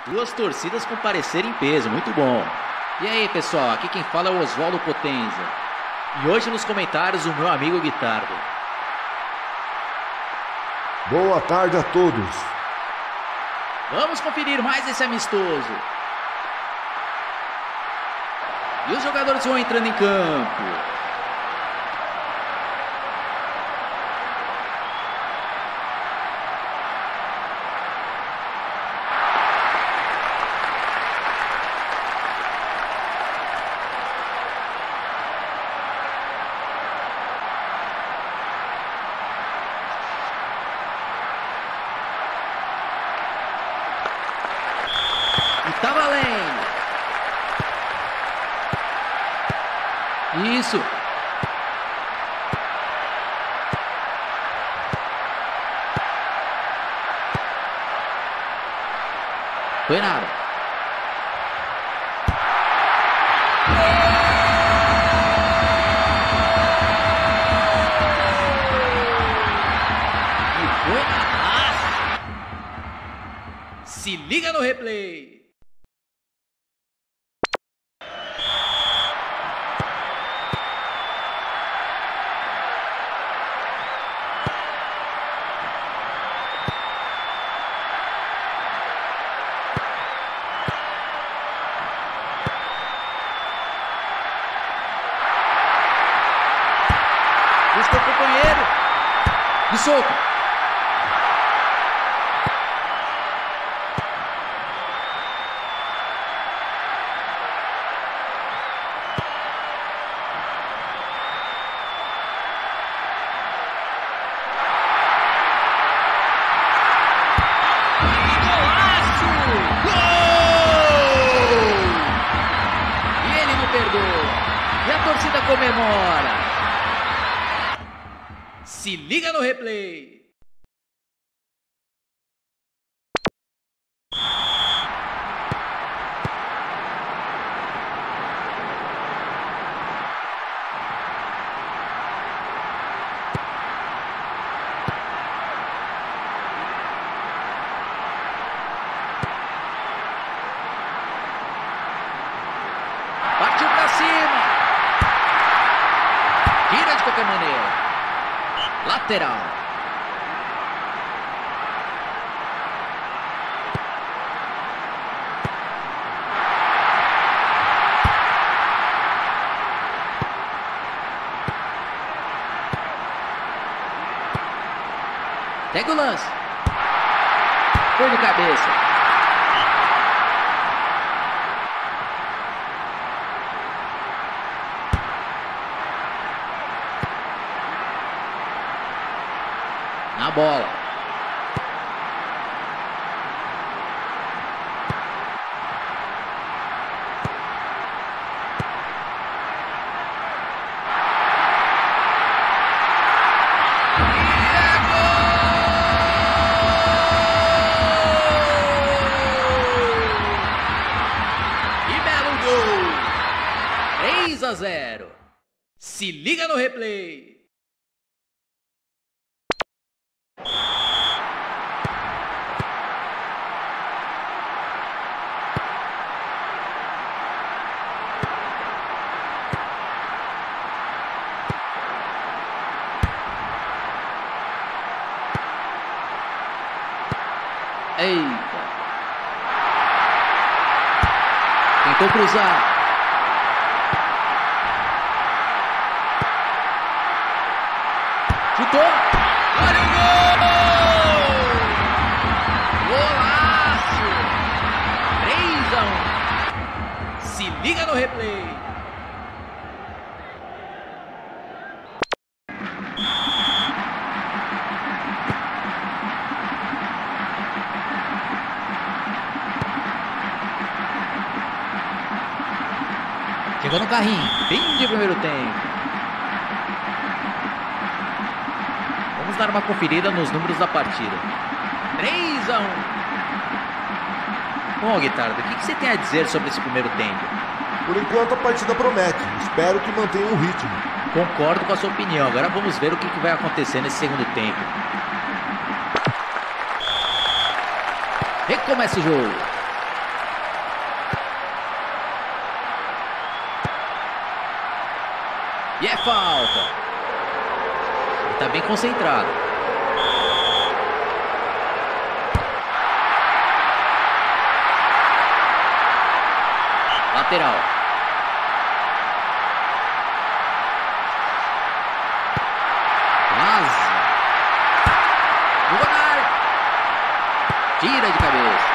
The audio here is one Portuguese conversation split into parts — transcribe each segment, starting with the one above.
Duas torcidas com parecer em peso, muito bom. E aí, pessoal, aqui quem fala é o Oswaldo Potenza. E hoje nos comentários o meu amigo Guitardo. Boa tarde a todos. Vamos conferir mais esse amistoso. E os jogadores vão entrando em campo. E tá valendo. Isso. Foi nada. E foi na raça. Se liga no replay. Busca o companheiro. De soco. Golaço! Gol! E ele não perdoa. E a torcida comemora. Se liga no replay. Partiu pra cima. Tira de qualquer maneira. Lateral. Pega o lance. Foi de cabeça. Na bola. E belo gol. 3-0. Se liga no replay. Eita. Tentou cruzar. Chutou. Olha o gol! Golaço! 3-1. Se liga no replay. Chegou no carrinho, fim de primeiro tempo. Vamos dar uma conferida nos números da partida. 3-1. Bom, Guitardo, o que você tem a dizer sobre esse primeiro tempo? Por enquanto a partida promete. Espero que mantenha o ritmo. Concordo com a sua opinião. Agora vamos ver o que vai acontecer nesse segundo tempo. Recomeça o jogo. E é falta. Ele tá bem concentrado. Lateral. Quase. Jogou na área. Tira de cabeça.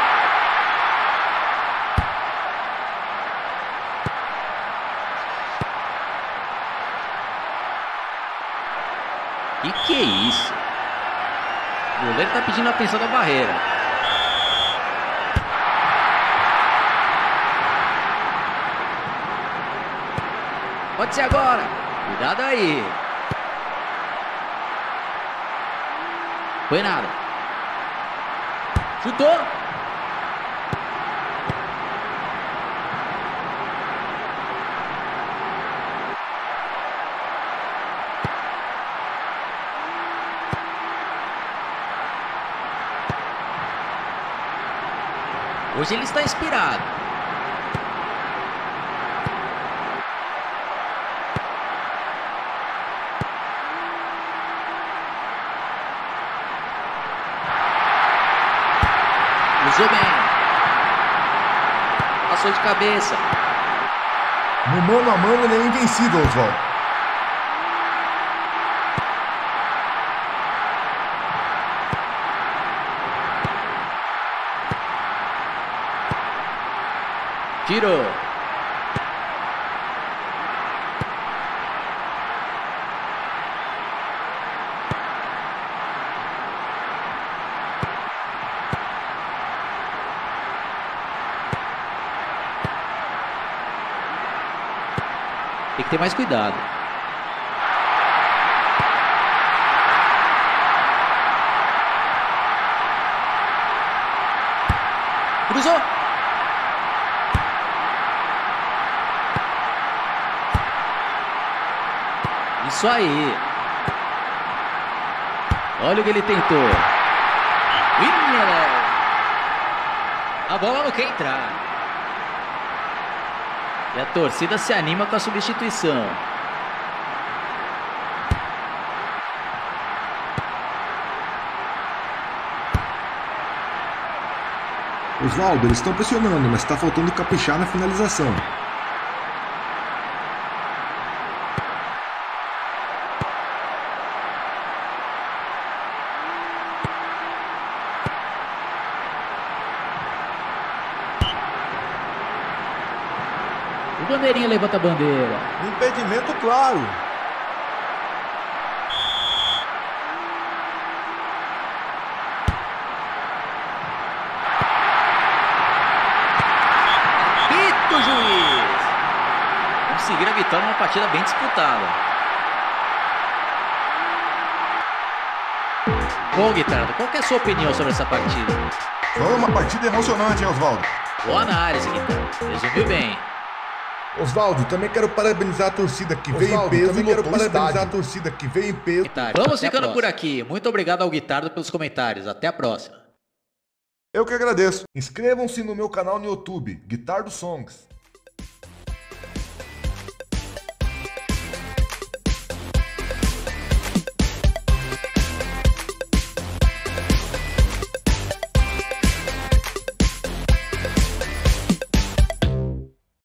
Que é isso? O goleiro tá pedindo a atenção da barreira. Pode ser agora. Cuidado aí. Foi nada. Chutou. Hoje ele está inspirado. Usou bem. Passou de cabeça. No mano a mano ele é invencível, Oswaldo. Tirou. Tem que ter mais cuidado. Cruzou. Isso aí. Olha o que ele tentou. A bola não quer entrar. E a torcida se anima com a substituição. Oswaldo, eles estão pressionando, mas está faltando caprichar na finalização. O bandeirinha levanta a bandeira. Impedimento claro. Apita o juiz. Conseguiram a vitória numa partida bem disputada. Bom, Guitardo, qual que é a sua opinião sobre essa partida? Foi uma partida emocionante, hein, Oswaldo? Boa análise, Guitardo. Resumiu bem. Oswaldo, também quero parabenizar a torcida que veio em peso. Também quero parabenizar a torcida que veio em peso. Vamos ficando por aqui. Muito obrigado ao Guitardo pelos comentários. Até a próxima. Eu que agradeço. Inscrevam-se no meu canal no YouTube, Guitardo Songs.